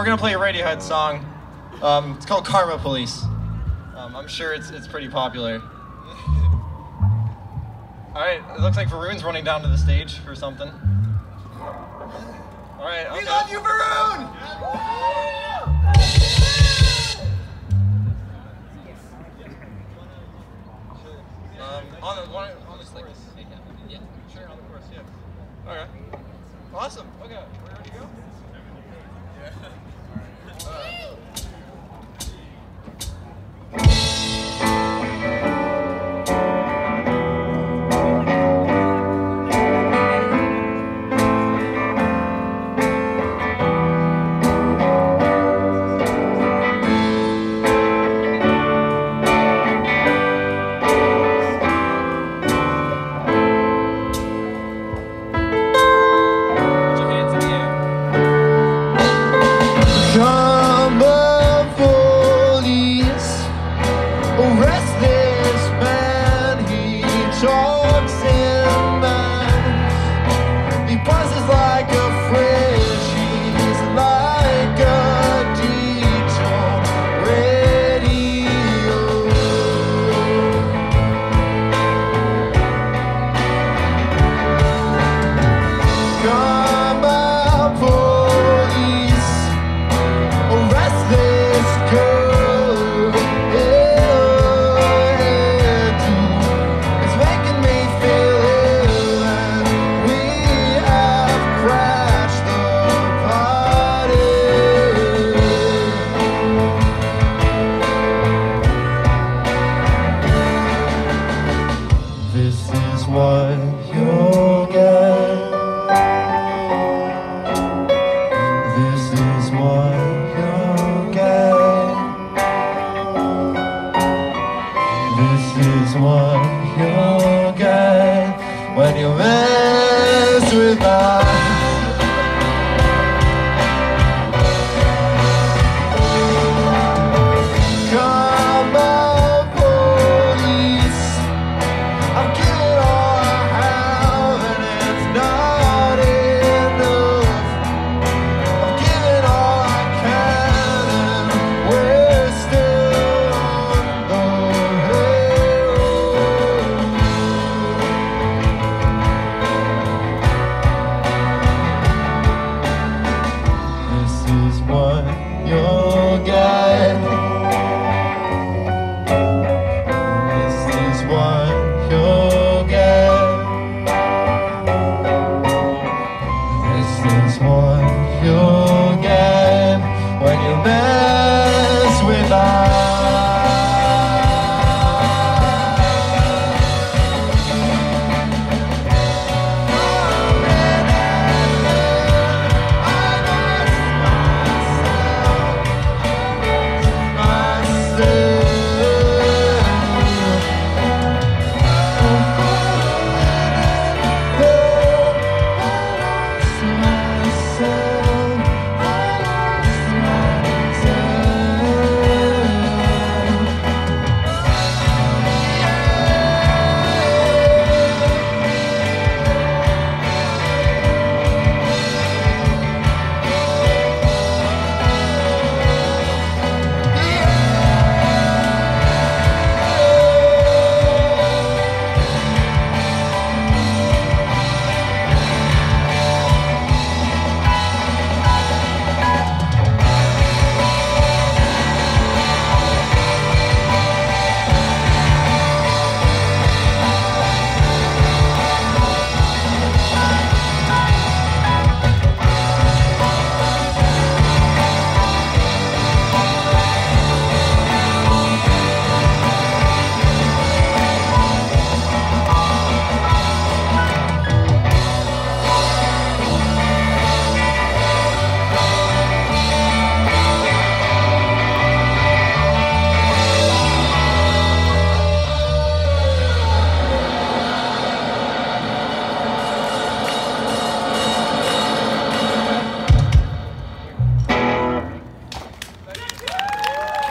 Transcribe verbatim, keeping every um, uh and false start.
we're gonna play a Radiohead song. Um, it's called Karma Police. Um, I'm sure it's it's pretty popular. All right, it looks like Varun's running down to the stage for something. All right, okay. We love you, Varun! Um, on the one, on the chorus. Yeah, sure, on the chorus. Yeah. All right. Awesome. Okay, we're ready to go. Yeah. Uh, when you mess with us.